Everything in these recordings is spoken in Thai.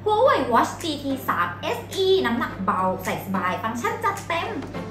Huawei Watch GT 3 SE น้ำหนักเบาใส่สบายฟังก์ชันจัดเต็ม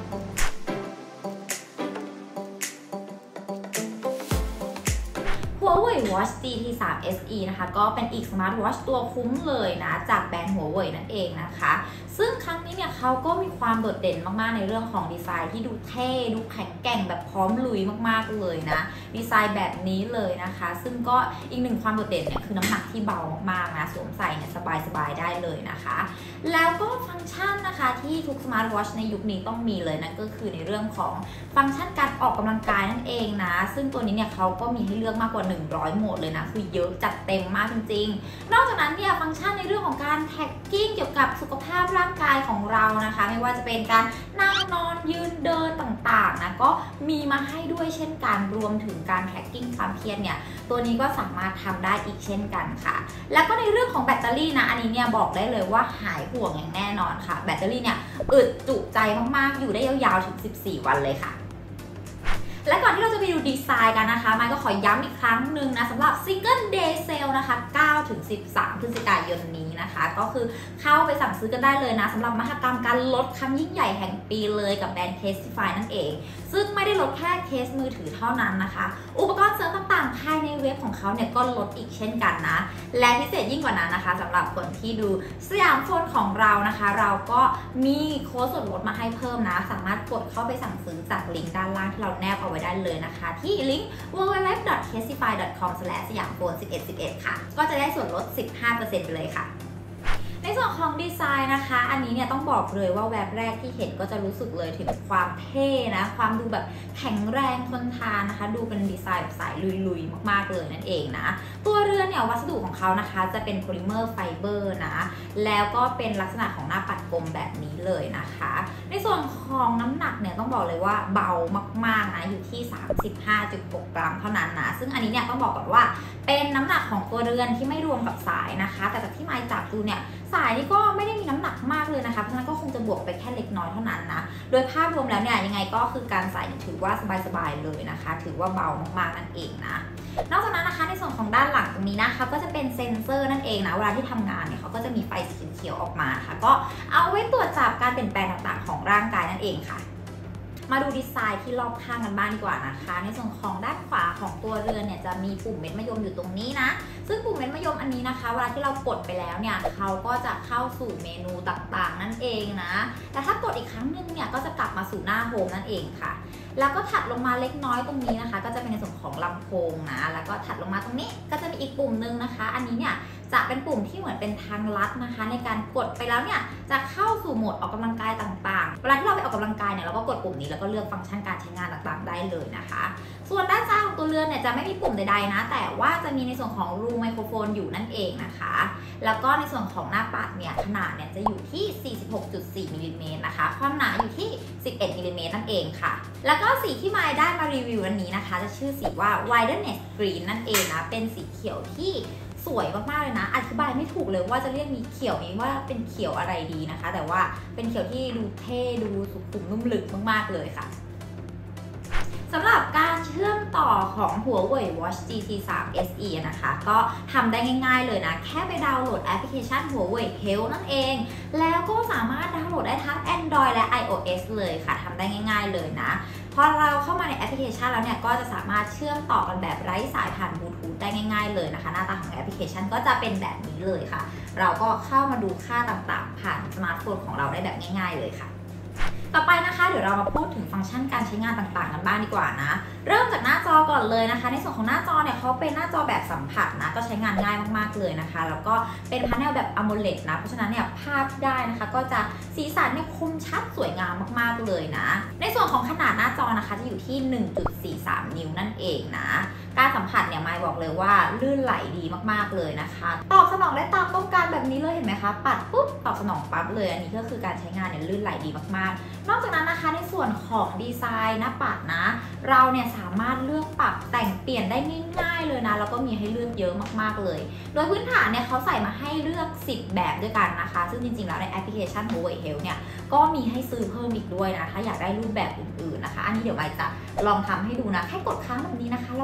Huawei Watch GT 3 SE นะคะก็เป็นอีกสมาร์ทวอชตัวคุ้มเลยนะจากแบรนด์ Huawei นั่นเองนะคะซึ่งครั้งนี้เนี่ยเขาก็มีความโดดเด่นมากๆในเรื่องของดีไซน์ที่ดูเท่ดูแข็งแกร่งแบบพร้อมลุยมากๆเลยนะดีไซน์แบบนี้เลยนะคะซึ่งก็อีกหนึ่งความโดดเด่นเนี่ยคือน้ำหนักที่เบามากๆนะสวมใส่เนี่ยสบายๆได้เลยนะคะแล้วก็ฟังก์ชันนะคะที่ทุกสมาร์ทวอชในยุคนี้ต้องมีเลยนั่นก็คือในเรื่องของฟังก์ชันการออกกำลังกายนั่นเองนะซึ่งตัวนี้เนี่ยเขาก็มีให้เลือกมากกว่า100โหมดเลยนะคือเยอะจัดเต็มมากจริงๆนอกจากนั้นเนี่ยฟังก์ชันในเรื่องของการแท็กกิ้งเกี่ยวกับสุขภาพร่างกายของเรานะคะไม่ว่าจะเป็นการนั่งนอนยืนเดินต่างๆนะก็มีมาให้ด้วยเช่นกันรวมถึงการแท็กกิ้งความเครียดเนี่ยตัวนี้ก็สามารถทำได้อีกเช่นกันค่ะแล้วก็ในเรื่องของแบตเตอรี่นะอันนี้เนี่ยบอกได้เลยว่าหายห่วงอย่างแน่นอนค่ะแบตเตอรี่เนี่ยอึดจุใจมากๆอยู่ได้ยาวๆถึง14วันเลยค่ะและก่อนที่เราจะไปดูดีไซน์กันนะคะมันก็ขอย้ำอีกครั้งหนึ่งนะสำหรับ Single Day Sale นะคะ 9-13 พฤศจิกายนนี้นะคะก็คือเข้าไปสั่งซื้อกันได้เลยนะสำหรับมหกรรมการลดครั้งยิ่งใหญ่แห่งปีเลยกับแบรนด์ Casetify นั่นเองซึ่งไม่ได้ลดแค่เคสมือถือเท่านั้นนะคะอุปกรณ์เสริมต่างๆภายในเว็บของเขาเนี่ยก็ลดอีกเช่นกันนะและพิเศษยิ่งกว่านั้นนะคะสำหรับคนที่ดูสยามโฟนของเรานะคะเราก็มีโค้ดส่วนลดมาให้เพิ่มนะสามารถกดเข้าไปสั่งซื้อจากลิงก์ด้านล่างที่เราแนบเอาไว้ได้เลยนะคะที่ลิงก์ www.casify.com/siyamphone1111 ค่ะก็จะได้ส่วนลด 15% ไปเลยค่ะในส่วนของดีไซน์นะคะอันนี้เนี่ยต้องบอกเลยว่าแวบแรกที่เห็นก็จะรู้สึกเลยถึงความเท่นะความดูแบบแข็งแรงทนทานนะคะดูเป็นดีไซน์แบบสายลุยๆมากๆเลยนั่นเองนะตัวเรือนเนี่ยวัสดุของเขานะคะจะเป็นโพลิเมอร์ไฟเบอร์นะแล้วก็เป็นลักษณะของหน้าปัดกลมแบบนี้เลยนะคะในส่วนของน้ำหนักเนี่ยต้องบอกเลยว่าเบามากๆนะอยู่ที่ 35.6 กรัมเท่านั้นนะซึ่งอันนี้เนี่ยต้องบอกก่อนว่าเป็นน้ำหนักของตัวเรือนที่ไม่รวมกับสายนะคะแต่จากที่ไมค์จับดูเนี่ยสายนี่ก็ไม่ได้มีน้ำหนักมากเลยนะคะเพราะฉะนั้นก็คงจะบวกไปแค่เล็กน้อยเท่านั้นนะโดยภาพรวมแล้วเนี่ยยังไงก็คือการใส่ถือว่าสบายๆเลยนะคะถือว่าเบามากๆนั่นเองนะนอกจากนั้นนะคะในส่วนของด้านหลังตรงนี้นะคะก็จะเป็นเซ็นเซอร์นั่นเองนะเวลาที่ทำงานเนี่ยเขาก็จะมีไฟสีเขียวออกมาค่ะก็เอาไว้ตรวจจับการเปลี่ยนแปลงต่างๆของร่างกายนั่นเองค่ะมาดูดีไซน์ที่รอบข้างกันบ้างดีกว่านะคะในส่วนของด้านขวาของตัวเรือนเนี่ยจะมีปุ่มเม็ดมะยมอยู่ตรงนี้นะซึ่งปุ่มเม็ดมะยมอันนี้นะคะเวลาที่เรากดไปแล้วเนี่ยเขาก็จะเข้าสู่เมนูต่างๆนั่นเองนะแต่ถ้ากดอีกครั้งหนึ่งเนี่ยก็จะกลับมาสู่หน้าโฮมนั่นเองค่ะแล้วก็ถัดลงมาเล็กน้อยตรงนี้นะคะก็จะเป็นในส่วนของลำโพงนะแล้วก็ถัดลงมาตรงนี้ก็จะมีอีกปุ่มนึงนะคะอันนี้เนี่ยจะเป็นปุ่มที่เหมือนเป็นทางลัดนะคะในการกดไปแล้วเนี่ยจะเข้าสู่โหมดออกกำลังกายต่างๆเวลาที่เราไปออกกำลังกายเนี่ยเราก็กดปุ่มนี้แล้วก็เลือกฟังก์ชันการใช้งานต่างๆได้เลยนะคะส่วนด้านซ้ายของตัวเรือนเนี่ยจะไม่มีปุ่มใดๆนะแต่ว่าจะมีในส่วนของรูไมโครโฟนอยู่นั่นเองนะคะแล้วก็ในส่วนของหน้าปัดเนี่ยขนาดเนี่ยจะอยู่ที่ 46.4 มิลลิเมตรนะคะความหนาอยู่ที่ 11 มิลลิเมตรนั่นเองค่ะแล้วก็สีที่ไมค์ได้มารีวิววันนี้นะคะจะชื่อสีว่า Wilderness Green นั่นเองนะเป็นสีเขียวที่สวยมากๆเลยนะอธิบายไม่ถูกเลยว่าจะเรียกมีเขียวนี้ว่าเป็นเขียวอะไรดีนะคะแต่ว่าเป็นเขียวที่ดูเท่ดูสุขุมนุ่มลึกมากๆเลยค่ะสำหรับการเชื่อมต่อของ Huawei Watch GT 3 SE นะคะก็ทำได้ง่ายๆเลยนะแค่ไปดาวน์โหลดแอปพลิเคชัน Huawei Health นั่นเองแล้วก็สามารถดาวน์โหลดได้ทั้ง Android และ iOS เลยค่ะทำได้ง่ายๆเลยนะพอเราเข้ามาในแอปพลิเคชันแล้วเนี่ยก็จะสามารถเชื่อมต่อกันแบบไร้สายผ่านบลูทูธได้ง่ายๆเลยนะคะหน้าตาของแอปพลิเคชันก็จะเป็นแบบนี้เลยค่ะเราก็เข้ามาดูค่าต่างๆผ่านสมาร์ทโฟนของเราได้แบบง่ายๆเลยค่ะต่อไปนะคะเดี๋ยวเรามาพูดถึงฟังก์ชันการใช้งานต่างๆกันบ้างดีกว่านะเริ่มจากหน้าจอก่อนเลยนะคะในส่วนของหน้าจอเนี่ยเขาเป็นหน้าจอแบบสัมผัสนะก็ใช้งานง่ายมากๆเลยนะคะแล้วก็เป็นพาเนลแบบ AMOLED นะเพราะฉะนั้นเนี่ยภาพที่ได้นะคะก็จะสีสันเนี่ยคมชัดสวยงามมากๆเลยนะในส่วนของขนาดหน้าจอนะคะจะอยู่ที่ 1.43 นิ้วนั่นเองนะการสัมผัสเนี่ยไมค์บอกเลยว่าลื่นไหลดีมากๆเลยนะคะตอบสนองได้ตามต้องการแบบนี้เลยเห็นไหมคะปัดปุ๊บตอบสนองปั๊บเลยอันนี้ก็คือการใช้งานเนี่ยลื่นไหลดีมากๆนอกจากนั้นนะคะในส่วนของดีไซน์หน้าปัดนะเราเนี่ยสามารถเลือกปรับแต่งเปลี่ยนได้ง่ายๆเลยนะแล้วก็มีให้เลือกเยอะมากๆเลยโดยพื้นฐานเนี่ยเขาใส่มาให้เลือก10แบบด้วยกันนะคะซึ่งจริงๆแล้วในแอปพลิเคชัน Huawei Health เนี่ยก็มีให้ซื้อเพิ่มอีกด้วยนะถ้าอยากได้รูปแบบอื่นๆนะคะอันนี้เดี๋ยวไมค์จะลองทำให้ดูนะแค่กดค้างแบบนี้นะคะแล้วก็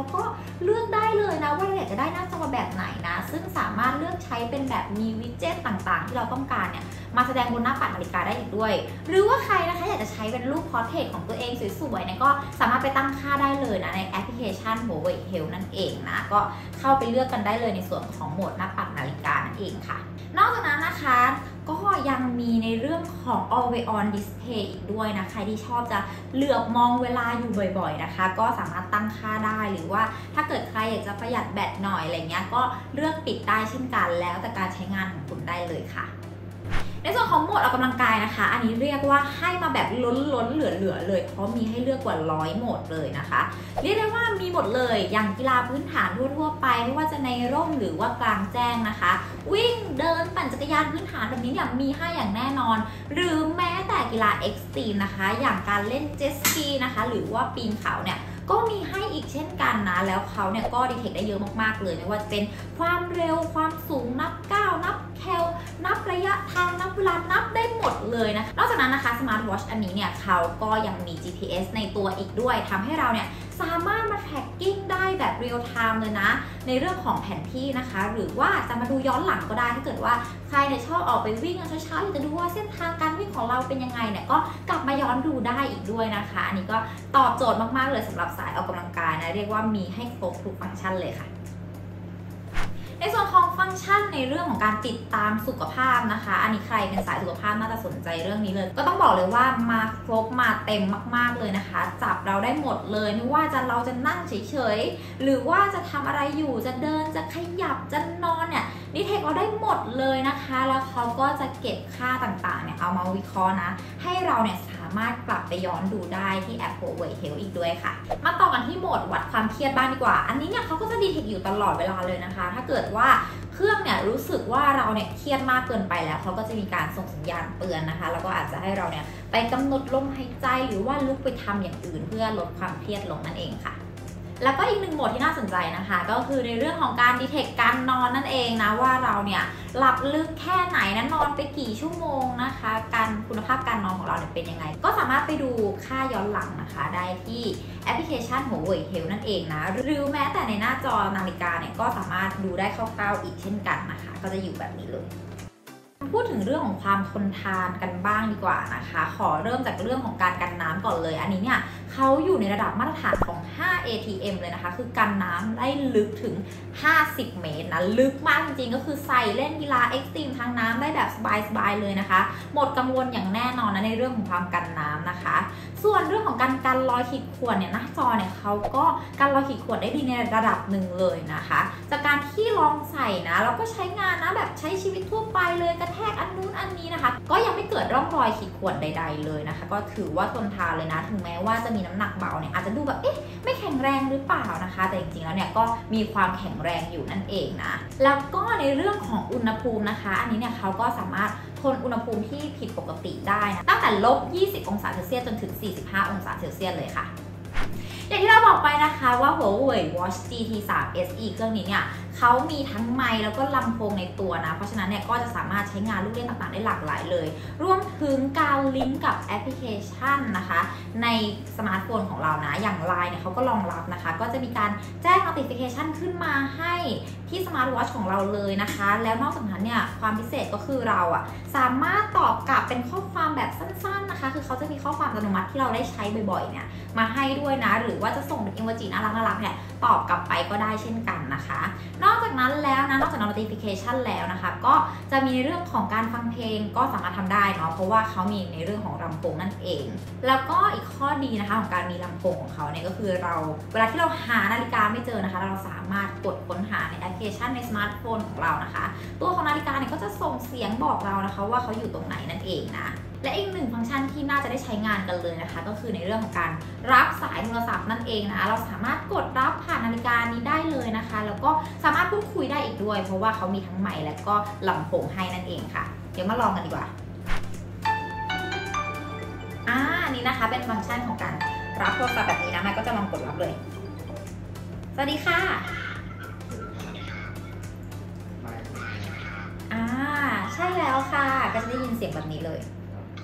เลือกได้เลยนะว่าเราอยากจะได้หน้าจอแบบไหนนะซึ่งสามารถเลือกใช้เป็นแบบมีวิดเจ็ตต่างๆที่เราต้องการเนี่ยมาแสดงบนหน้าปัดนาฬิกาได้อีกด้วยหรือว่าใครนะคะอยากจะใช้เป็นรูปพอร์เทรตของตัวเองสวยๆเนี่ยก็สามารถไปตั้งค่าได้เลยนะในแอปพลิเคชัน Huawei Health นั่นเองนะก็เข้าไปเลือกกันได้เลยในส่วนของโหมดหน้าปัดนาฬิกานั่นเองค่ะนอกจากนั้นนะคะก็ยังมีในเรื่องของ Always On Display อีกด้วยนะใครที่ชอบจะเหลือบมองเวลาอยู่บ่อยๆนะคะก็สามารถตั้งค่าได้หรือว่าถ้าเกิดใครอยากจะประหยัดแบตหน่อยอะไรเงี้ยก็เลือกปิดได้เช่นกันแล้วแต่การใช้งานของคุณได้เลยค่ะในส่วนของโหมดออกกำลังกายนะคะอันนี้เรียกว่าให้มาแบบล้นๆเหลือๆเลยเพราะมีให้เลือกกว่า100โหมดเลยนะคะเรียกได้ว่ามีหมดเลยอย่างกีฬาพื้นฐานทั่วๆไปไม่ว่าจะในร่มหรือว่ากลางแจ้งนะคะวิ่งเดินปั่นจักรยานพื้นฐานแบบนี้เนี่ยมีให้อย่างแน่นอนหรือแม้แต่กีฬาเอ็กซ์ตรีมนะคะอย่างการเล่นเจ็ตสกีนะคะหรือว่าปีนเขาเนี่ยก็มีให้อีกเช่นกันนะแล้วเขาเนี่ยก็ดีเทคได้เยอะมากๆเลยไม่ว่าจะเป็นความเร็วความสูงนับก้าวนับแคลนับระยะทางนับเวลานับได้หมดเลยนะคะนอกจากนั้นนะคะสมาร์ทวอชอันนี้เนี่ยเขาก็ยังมี GPS ในตัวอีกด้วยทำให้เราเนี่ยสามารถมาแท็กกิ้งได้แบบเรียลไทม์เลยนะในเรื่องของแผนที่นะคะหรือว่าจะมาดูย้อนหลังก็ได้ถ้าเกิดว่าใครเนี่ยชอบออกไปวิ่งเช้าๆอยากจะดูว่าเส้นทางการวิ่งของเราเป็นยังไงเนี่ยก็กลับมาย้อนดูได้อีกด้วยนะคะอันนี้ก็ตอบโจทย์มากๆเลยสำหรับสายออกกำลังกายนะเรียกว่ามีให้ครบทุกฟังก์ชันเลยค่ะในส่วนของฟังก์ชันในเรื่องของการติดตามสุขภาพนะคะอันนี้ใครเป็นสายสุขภาพน่าจะสนใจเรื่องนี้เลยก็ต้องบอกเลยว่ามาครบมาเต็มมากๆเลยนะคะจับเราได้หมดเลยไม่ว่าเราจะนั่งเฉยๆหรือว่าจะทำอะไรอยู่จะเดินจะขยับจะนอนเนี่ยดีเทคเราได้หมดเลยนะคะแล้วเขาก็จะเก็บค่าต่างๆเนี่ยเอามาวิเคราะห์นะให้เราเนี่ยสามารถกลับไปย้อนดูได้ที่แอป Huawei Health อีกด้วยค่ะมาต่อกันที่โหมดวัดความเครียดบ้างดีกว่าอันนี้เนี่ยเขาก็จะดีเทคอยู่ตลอดเวลาเลยนะคะถ้าเกิดว่าเครื่องเนี่ยรู้สึกว่าเราเนี่ยเครียดมากเกินไปแล้วเขาก็จะมีการส่งสัญญาณเตือนนะคะแล้วก็อาจจะให้เราเนี่ยไปกำหนดลมหายใจหรือว่าลุกไปทำอย่างอื่นเพื่อลดความเครียดลงนั่นเองค่ะแล้วก็อีกหนึ่งโหมดที่น่าสนใจนะคะก็คือในเรื่องของการดีเทคการนอนนั่นเองนะว่าเราเนี่ยหลับลึกแค่ไหนนะนอนไปกี่ชั่วโมงนะคะการคุณภาพการนอนของเราเนี่ยเป็นยังไงก็สามารถไปดูค่าย้อนหลังนะคะได้ที่แอปพลิเคชัน Huawei Health นั่นเองนะหรือแม้แต่ในหน้าจอนาฬิกาเนี่ยก็สามารถดูได้คร่าวๆอีกเช่นกันนะคะก็จะอยู่แบบนี้เลยพูดถึงเรื่องของความทนทานกันบ้างดีกว่านะคะขอเริ่มจากเรื่องของการกันน้ำก่อนเลยอันนี้เนี่ยเขาอยู่ในระดับมาตรฐานของ5 ATM เลยนะคะคือกันน้ำได้ลึกถึง50เมตรนะลึกมากจริงๆก็คือใส่เล่นกีฬาเอ็กซ์ตรีมทางน้ำได้แบบสบายๆเลยนะคะหมดกังวลอย่างแน่นอนนะในเรื่องของความกันน้ำนะคะส่วนเรื่องของการกันรอยขีดข่วนเนี่ยหน้าจอเนี่ยเขาก็กันรอยขีดข่วนได้ดีในระดับหนึ่งเลยนะคะจากการที่ลองใส่นะแล้วก็ใช้งานนะแบบใช้ชีวิตทั่วไปเลยกระแทกอันนู้นอันนี้นะคะก็ยังไม่เกิดร่องรอยขีดข่วนใดๆเลยนะคะก็ถือว่าทนทานเลยนะถึงแม้ว่าจะมีน้ำหนักเบาเนี่ยอาจจะดูแบบไม่แข็งแรงหรือเปล่านะคะแต่จริงๆแล้วเนี่ยก็มีความแข็งแรงอยู่นั่นเองนะแล้วก็ในเรื่องของอุณหภูมินะคะอันนี้เนี่ยเขาก็สามารถทนอุณหภูมิที่ผิดปกติได้นะตั้งแต่-20 องศาเซลเซียสจนถึง45 องศาเซลเซียสเลยค่ะอย่างที่เราบอกไปนะคะว่า Huawei Watch GT3 SE เครื่องนี้เนี่ยเขามีทั้งไมค์แล้วก็ลำโพงในตัวนะเพราะฉะนั้นเนี่ยก็จะสามารถใช้งานลูกเล่นต่างๆได้หลากหลายเลยรวมถึงการลิงก์กับแอปพลิเคชันนะคะในสมาร์ทโฟนของเรานะอย่าง LINE เนี่ยเขาก็รองรับนะคะก็จะมีการแจ้ง notification ขึ้นมาให้ที่สมาร์ทวอทช์ของเราเลยนะคะแล้วนอกจากนั้นเนี่ยความพิเศษก็คือเราสามารถตอบกลับเป็นข้อความแบบสั้นๆนะคะคือเขาจะมีข้อความอัตโนมัติที่เราได้ใช้บ่อยๆเนี่ยมาให้ด้วยนะหรือว่าจะส่งเป็นอีโมจิน่ารักเนี่ยตอบกลับไปก็ได้เช่นกันนะคะนอกจากนั้นแล้วนะนอกจาก notification แล้วนะคะก็จะมีเรื่องของการฟังเพลงก็สามารถทำได้เนาะเพราะว่าเขามีในเรื่องของลำโพงนั่นเองแล้วก็อีกข้อดีนะคะของการมีลำโพงของเขาเนี่ยก็คือเราเวลาที่เราหานาฬิกาไม่เจอนะคะเราสามารถกดค้นหาในแอปพลิเคชันในสมาร์ทโฟนของเรานะคะตัวของนาฬิกาเนี่ยก็จะส่งเสียงบอกเรานะคะว่าเขาอยู่ตรงไหนนั่นเองนะและอีกหนึ่งฟังก์ชันที่น่าจะได้ใช้งานกันเลยนะคะก็คือในเรื่องของการรับสายโทรศัพท์นั่นเองนะเราสามารถกดรับผ่านนาฬิกานี้ได้เลยนะคะแล้วก็สามารถพูดคุยได้อีกด้วยเพราะว่าเขามีทั้งไมค์และก็ลำโพงให้นั่นเองค่ะเดี๋ยวมาลองกันดีกว่านี่นะคะเป็นฟังก์ชันของการรับโทรศัพท์แบบนี้นะมันก็จะลองกดรับเลยสวัสดีค่ะใช่แล้วค่ะก็จะได้ยินเสียงแบบนี้เลย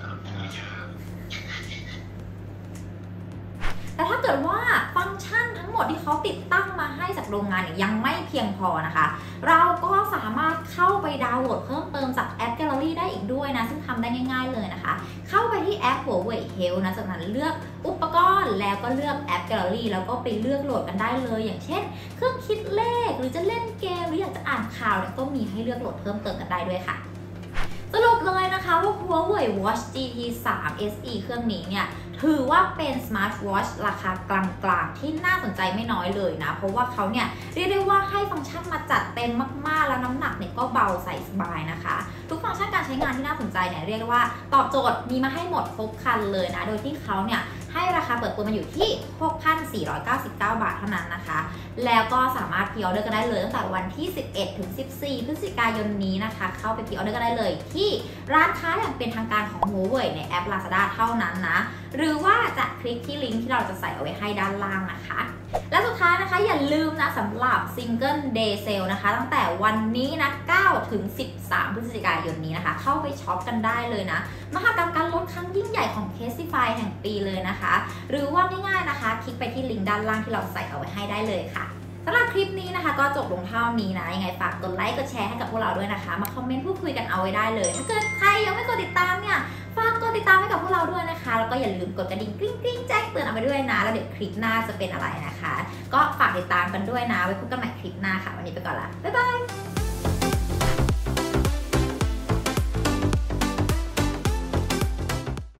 แต่ถ้าเกิดว่าฟังก์ชันทั้งหมมดที่เขาติดตั้งมาให้จากโรงงานเนี่ยยังไม่เพียงพอนะคะเราก็สามารถเข้าไปดาวน์โหลดเพิ่มเติมจากแอป Gallery ได้อีกด้วยนะซึ่งทำได้ง่ายๆเลยนะคะเข้าไปที่แอป Huawei Health นะจากนั้นเลือกอุปกรณ์แล้วก็เลือกแอป Gallery แล้วก็ไปเลือกโหลดกันได้เลยอย่างเช่นเครื่องคิดเลขหรือจะเล่นเกมหรืออยากจะอ่านข่าวเนี่ยก็มีให้เลือกโหลดเพิ่มเติมกันได้ด้วยค่ะสรุปเลยนะคะว่า Huawei Watch GT 3 SE เครื่องนี้เนี่ยถือว่าเป็นสมาร์ทวอทช์ราคากลางๆที่น่าสนใจไม่น้อยเลยนะเพราะว่าเขาเนี่ยเรียกได้ว่าให้ฟังก์ชันมาจัดเต็มมากๆแล้วน้ำหนักเนี่ยก็เบาใส่สบายนะคะทุกฟังก์ชันการใช้งานที่น่าสนใจเนี่ยเรียกได้ว่าตอบโจทย์มีมาให้หมดครบครันเลยนะโดยที่เขาเนี่ยให้ราคาเปิดตัวมาอยู่ที่ 6,499 บาทเท่านั้นนะคะแล้วก็สามารถพรีออเดอร์กันได้เลยตั้งแต่วันที่ 11 ถึง 14 พฤศจิกายนนี้นะคะเข้าไปพรีออเดอร์กันได้เลยที่ร้านค้าอย่างเป็นทางการของ Huawei ในแอป Lazada เท่านั้นนะหรือว่าจะคลิกที่ลิงก์ที่เราจะใส่เอาไว้ให้ด้านล่างนะคะและสุดท้ายนะคะอย่าลืมนะสำหรับ Single Day Sale นะคะตั้งแต่วันนี้นะ 9 ถึง 13 พฤศจิกายนนี้นะคะเข้าไปช็อปกันได้เลยนะมหกรรมการลดครั้งยิ่งใหญ่ของ Casetify แห่งปีเลยนะคะหรือว่าง่ายๆนะคะคลิกไปที่ลิงก์ด้านล่างที่เราใส่เอาไว้ให้ได้เลยค่ะสำหรับคลิปนี้นะคะก็จบลงเท่านี้นะยังไงฝากกดไลค์กดแชร์ให้กับพวกเราด้วยนะคะมาคอมเมนต์พูดคุยกันเอาไว้ได้เลยถ้าเกิดใครยังไม่กดติดตามเนี่ยฝากกดติดตามให้กับพวกเราด้วยนะคะแล้วก็อย่าลืมกดกระดิ่งกริ๊งๆแจ้งเตือนเอาไว้ด้วยนะแล้วเดี๋ยวคลิปหน้าจะเป็นอะไรนะคะก็ฝากติดตามกันด้วยนะไว้พบกันใหม่คลิปหน้าค่ะวันนี้ไปก่อนละบ๊ายบาย